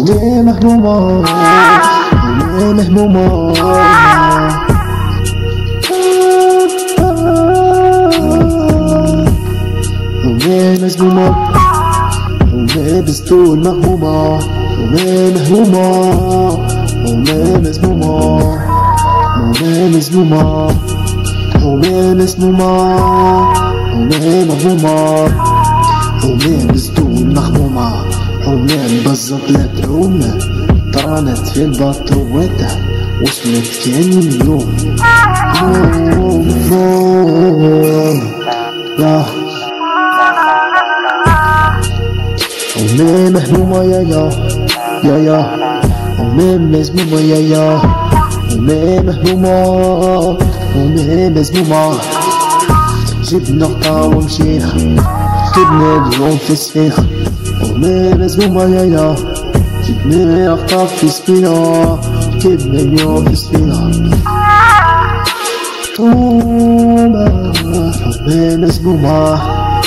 حومة مهمومة حومة مهمومة حومة مزمومة حومة بستون مهمومة حومة مهمومة حومة مزمومة حومة مزمومة حومة مسمومة حومة مهمومة حومة بستون مهمومة حومة مبزط لا تعومة طرانت في البطوة وصلت كان يوم يا حومة مهمومة يا حومة مزمومة يا حومة مهمومة حومة مزمومة جبنا غطا ومشينا ركبنا اليوم في السفينة حومة مزمومة يا جبنا غطا في سفينة ركبنا اليوم في السفينة حومة مزمومة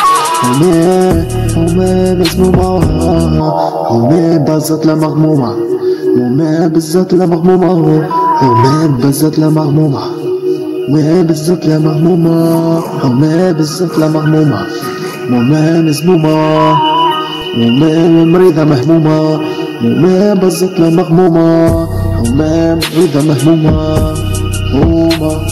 حومة مزمومة حومة بزت لا مغمومة حومة بزت لا مغمومة حومة بزت لا مغمومة حومة بزت لا مغمومة حومة بزت لا مغمومة حومة مزمومة حومة مريضة مهمومة حومة بزت لا مغمومة حومة مريضة مهمومة حومة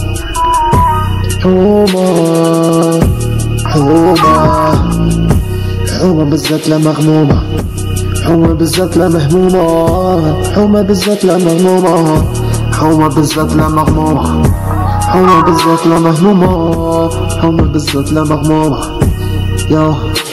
حومة حومة حومة بزت لا مغمومة حومة بزت لا مهمومة حومة بزت لا مغمومة حومة بزت لا مغمومة حومة بزت لا مهمومة حومة بزت لا مغمومة يا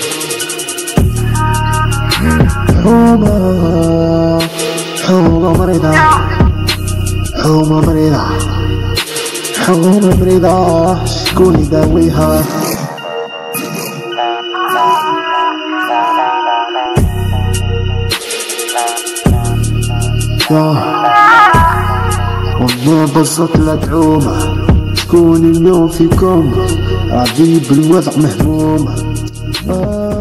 حومة حومة مريضة حومة مريضة حومة مريضة شكون يداويها والله بزت لا تعومة شكون اليوم فيكم راضي بالوضع مهمومة